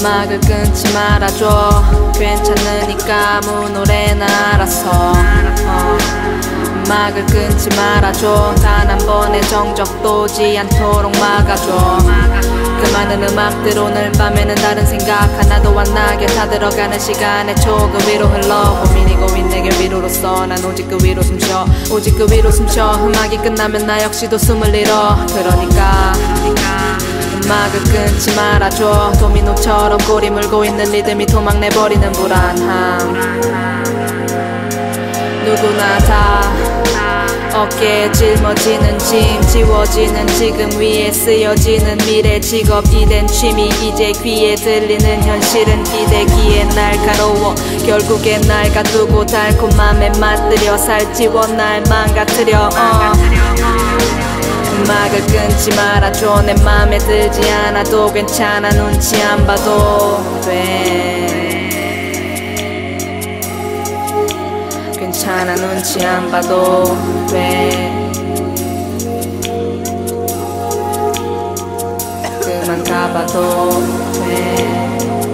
음악을 끊지 말아줘. 괜찮으니까 아무 노래나 알아서 음악을 끊지 말아줘. 단 한 번의 정적도 오지 않도록 막아줘. 그 많은 음악들 오늘 밤에는 다른 생각 하나도 안 나게 다 들어가는 시간에 조금 위로 흘러. 고민이 고민 내게 위로로서 난 오직 그 위로 숨쉬어. 오직 그 위로 숨쉬어. 음악이 끝나면 나 역시도 숨을 잃어. 그러니까 음악을 끊지 말아줘. 도미노처럼 꼬리 물고 있는 리듬이 도망내버리는 불안함. 누구나 다 어깨에 짊어지는 짐, 지워지는 지금 위에 쓰여지는 미래, 직업이 된 취미. 이제 귀에 들리는 현실은 기대기에 날카로워. 결국엔 날 가두고 달콤함에 맛들여 살찌워 날 망가뜨려. 음악을 끊지 말아줘. 내 맘에 들지 않아도 괜찮아. 눈치 안 봐도 돼. 괜찮아. 눈치 안 봐도 돼. 그만 가봐도 돼.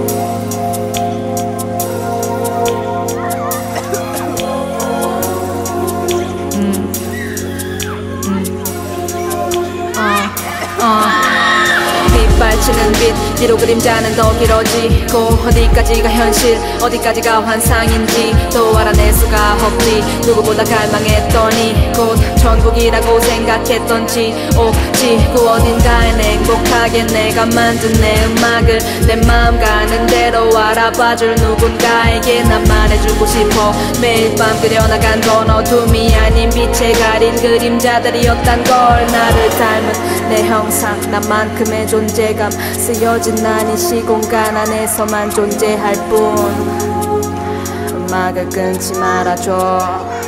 빗발치는 빛 뒤로 그림자는 더 길어지고 어디까지가 현실 어디까지가 환상인지 또 알아낼 수가 없지. 누구보다 갈망했더니 곧 천국이라고 생각했던지 지구 어딘가엔 행복하게 내가 만든 내 음악을 내 마음 가는 대로 알아봐줄 누군가에게 난 말해주고 싶어. 매일 밤 그려나간 건 어둠이 아닌 빛에 가린 그림자들이었단 걸. 나를 닮은 내 형상 나만큼의 존재감 쓰여진 난 이 시공간 안에서만 존재할 뿐. 음악을 끊지 말아줘.